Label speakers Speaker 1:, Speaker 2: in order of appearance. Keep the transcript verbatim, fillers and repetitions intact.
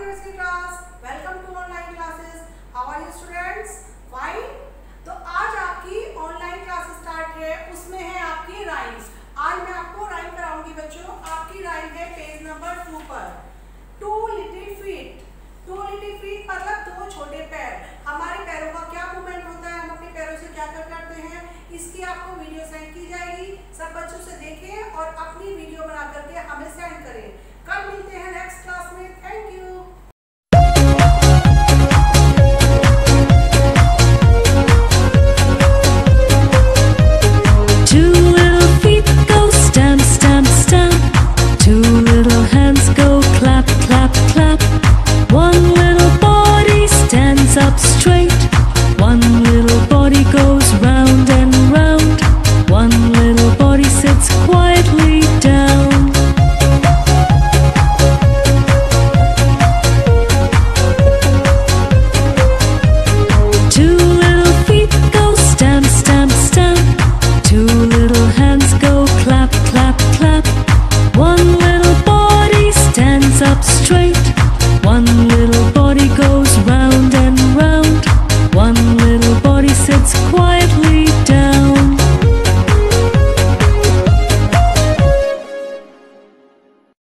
Speaker 1: University class, welcome to online classes. How are you students? Fine. तो आज आपकी online class start है, उसमें है आपकी राइम्स। आज मैं आपको राइम कराऊंगी बच्चों। आपकी राइम है पेज नंबर टू पर। Two little feet. Two little feet मतलब दो छोटे पैर। हमारे पैरों का क्या मूवमेंट होता है, हम अपने पैरों से क्या क्या करते हैं, इसकी आपको वीडियो सेंड की जाएगी। सब बच्चों से देखें और अपनी वीडियो बना करके हमें सेंड करें। कल मिलते हैं नेक्स्ट क्लास में। Thank you.
Speaker 2: Up straight, one little body goes round and round, one little body sits quietly down. Two little feet go stamp, stamp, stamp, two little hands go clap, clap, clap, one little body stands up straight,